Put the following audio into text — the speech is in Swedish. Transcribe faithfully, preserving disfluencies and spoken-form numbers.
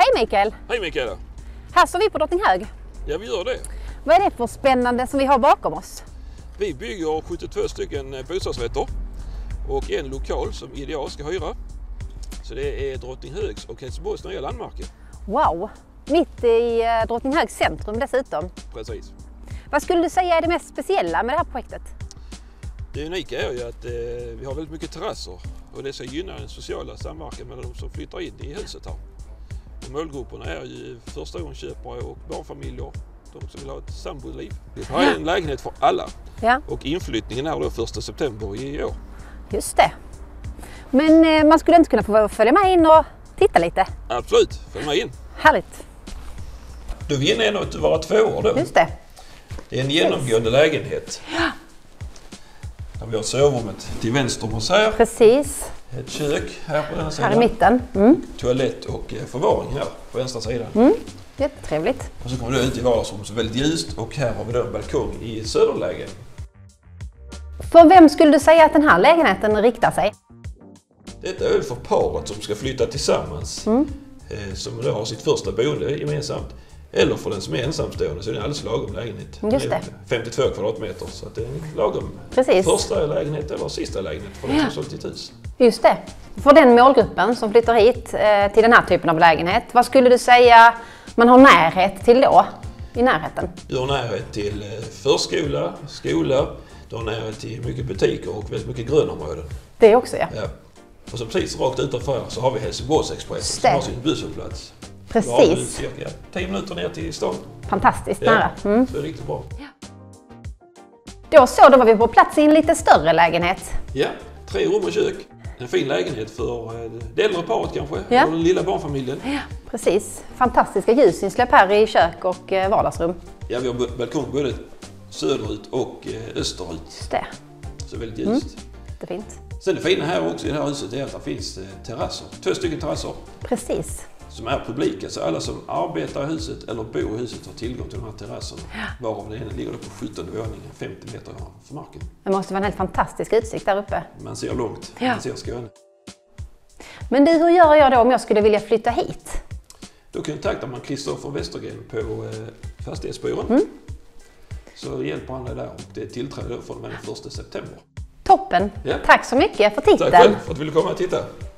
Hej Mikael! Hej Mikaela! Här står vi på Drottninghög. Ja, vi gör det. Vad är det för spännande som vi har bakom oss? Vi bygger sjuttiotvå stycken bostadsrätter och en lokal som Ideal ska hyra. Så det är Drottninghögs och Helsingborgs nya landmärke. Wow! Mitt i Drottninghögs centrum dessutom. Precis. Vad skulle du säga är det mest speciella med det här projektet? Det unika är ju att eh, vi har väldigt mycket terrasser och det ska gynna den sociala samverkan mellan de som flyttar in i huset här. Och målgrupperna är ju förstagångsköpare och barnfamiljer, de som vill ha ett samboliv. Vi har en lägenhet för alla Ja. och inflyttningen är då första september i år. Just det. Men eh, man skulle inte kunna få följa med in och titta lite? Absolut, följ med in. Härligt! Då är vi inne i en av våra tvåor då. Just det. Det är en genomgående lägenhet. Ja. Där vi har sovrummet till vänster om oss här. Precis. Ett kök här på den sidan. Här i mitten. Mm. Toalett och förvaring här på vänstra sidan. Mm. Jättetrevligt. Och så kommer du ut i vardagsrummet så väldigt ljust och här har vi då en balkong i söderlägen. För vem skulle du säga att den här lägenheten riktar sig? Detta är väl för paret som ska flytta tillsammans. Mm. Eh, som då har sitt första boende gemensamt. Eller för den som är ensamstående så är det en alldeles lagom lägenhet. Just det. femtiotvå kvadratmeter så att det är en lagom Precis. första lägenhet eller sista lägenhet för den som sålt sitt hus. Just det. För den målgruppen som flyttar hit eh, till den här typen av lägenhet, vad skulle du säga man har närhet till då? I närheten? Du har närhet till eh, förskola, skola, du har närhet till mycket butiker och väldigt mycket grönområden. Det också, ja. Ja. Och så precis rakt utanför så har vi Helsingborgsexpressen som har sin busshållplats. Precis. Då har du cirka tio minuter ner till stan. Fantastiskt Ja, nära. Mm. så det är riktigt bra. Då så, då var vi på plats i en lite större lägenhet. Ja, tre rum och kök. En fin lägenhet för eh, det äldre paret kanske, Ja. och den lilla barnfamiljen. Ja, precis. Fantastiska ljusinsläpp här i kök och eh, vardagsrum. Ja, vi har balkong både söderut och eh, österut. Just det. Så väldigt ljust. Mm. Jättefint. Sen det fina här också i det här huset är att det finns eh, terrasser. Två stycken terrasser. Precis. Som är publika, så alla som arbetar i huset eller bor i huset har tillgång till de här terrasserna. Varav den ena ligger på sjuttonde våningen, femtio meter från marken. Det måste vara en helt fantastisk utsikt där uppe. Man ser långt, Ja. man ser Skåne. Men du, hur gör jag då om jag skulle vilja flytta hit? Då kontaktar man Kristoffer Westergren på eh, Fastighetsbyrån. Mm. Så hjälper han dig där och det är tillträde från och med den första september. Toppen! Ja. Tack så mycket för titeln! Tack själv för att du ville komma och titta.